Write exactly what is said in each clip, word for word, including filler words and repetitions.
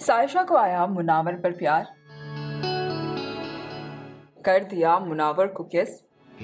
सायशा को आया मुनावर पर प्यार, कर दिया मुनावर को किस।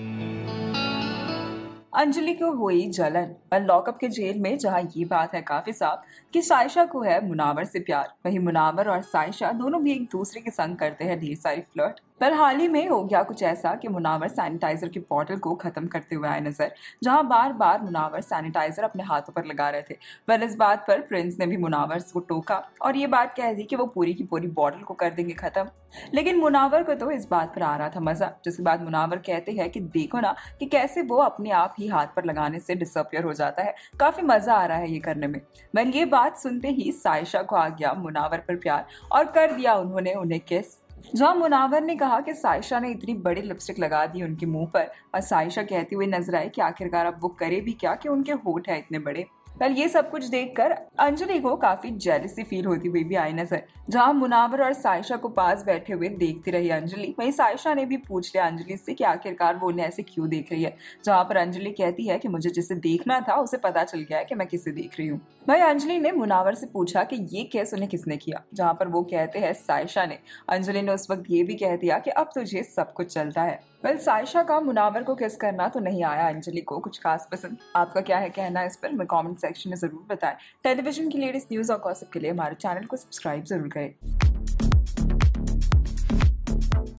अंजलि को हुई जलन। और लॉकअप के जेल में जहां ये बात है काफी साफ कि सायशा को है मुनावर से प्यार, वहीं मुनावर और सायशा दोनों भी एक दूसरे के संग करते हैं ढेर सारी फ्लर्ट। पर हाल ही में हो गया कुछ ऐसा कि मुनावर सैनिटाइजर की बोतल को खत्म करते हुए आए नजर, जहां बार बार मुनावर सैनिटाइजर अपने हाथों पर लगा रहे थे। पर इस बात पर प्रिंस ने भी मुनावर को टोका और ये बात कह दी कि वो पूरी की पूरी बोतल को कर देंगे खत्म। लेकिन मुनावर को तो इस बात पर आ रहा था मजा, जिसके बाद मुनावर कहते हैं कि देखो ना कि कैसे वो अपने आप ही हाथ पर लगाने से डिसअपियर हो जाता है, काफी मजा आ रहा है ये करने में। मैंने ये बात सुनते ही सायशा को आ गया मुनावर पर प्यार और कर दिया उन्होंने उन्हें किस। जहां मुनावर ने कहा कि सायशा ने इतनी बड़ी लिपस्टिक लगा दी उनके मुंह पर, और सायशा कहती हुई नजर आई कि आखिरकार अब वो करे भी क्या कि उनके होठ है इतने बड़े। कल ये सब कुछ देखकर अंजलि को काफी जेलसी फील होती हुई भी आई नजर। जहां मुनावर और सायशा को पास बैठे हुए देखती रही अंजलि, वहीं सायशा ने भी पूछ लिया अंजलि से कि आखिरकार वो उन्हें ऐसे क्यों देख रही है। जहां पर अंजलि कहती है कि मुझे जिसे देखना था उसे पता चल गया है कि मैं किसे देख रही हूँ। वहीं अंजलि ने मुनावर से पूछा कि ये केस उन्हें किसने किया, जहाँ पर वो कहते हैं सायशा ने। अंजलि ने उस वक्त ये भी कह दिया कि अब तुझे सब कुछ चलता है। वेल सायशा का मुनावर को किस करना तो नहीं आया अंजलि को कुछ खास पसंद। आपका क्या है कहना इस पर मैं कमेंट सेक्शन में जरूर बताएं। टेलीविजन की लेटेस्ट न्यूज और गॉसिप के लिए हमारे चैनल को सब्सक्राइब जरूर करें।